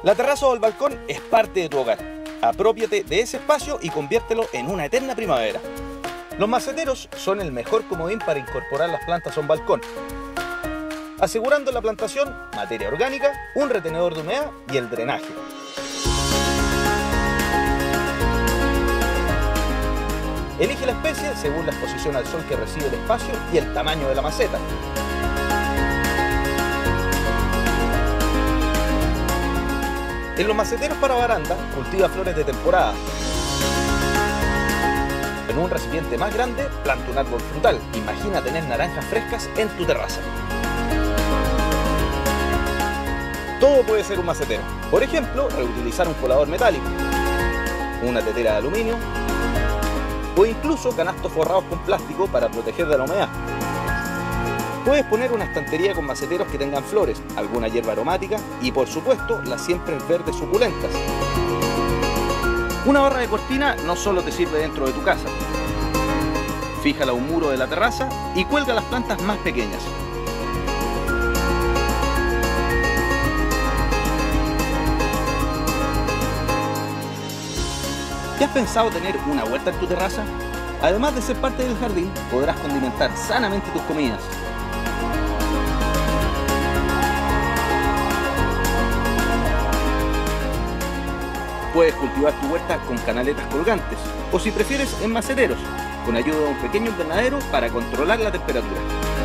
La terraza o el balcón es parte de tu hogar. Aprópiate de ese espacio y conviértelo en una eterna primavera. Los maceteros son el mejor comodín para incorporar las plantas a un balcón, asegurando en la plantación materia orgánica, un retenedor de humedad y el drenaje. Elige la especie según la exposición al sol que recibe el espacio y el tamaño de la maceta. En los maceteros para baranda, cultiva flores de temporada. En un recipiente más grande, planta un árbol frutal. Imagina tener naranjas frescas en tu terraza. Todo puede ser un macetero. Por ejemplo, reutilizar un colador metálico, una tetera de aluminio o incluso canastos forrados con plástico para proteger de la humedad. Puedes poner una estantería con maceteros que tengan flores, alguna hierba aromática y por supuesto las siempre verdes suculentas. Una barra de cortina no solo te sirve dentro de tu casa. Fíjala a un muro de la terraza y cuelga las plantas más pequeñas. ¿Ya has pensado tener una huerta en tu terraza? Además de ser parte del jardín, podrás condimentar sanamente tus comidas. Puedes cultivar tu huerta con canaletas colgantes, o si prefieres en maceteros, con ayuda de un pequeño invernadero para controlar la temperatura.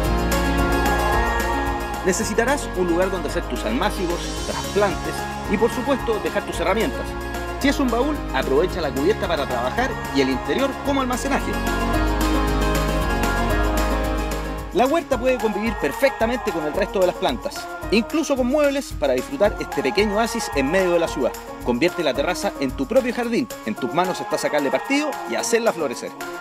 Necesitarás un lugar donde hacer tus almácigos, trasplantes y por supuesto dejar tus herramientas. Si es un baúl, aprovecha la cubierta para trabajar y el interior como almacenaje. La huerta puede convivir perfectamente con el resto de las plantas, incluso con muebles para disfrutar este pequeño oasis en medio de la ciudad. Convierte la terraza en tu propio jardín. En tus manos está sacarle partido y hacerla florecer.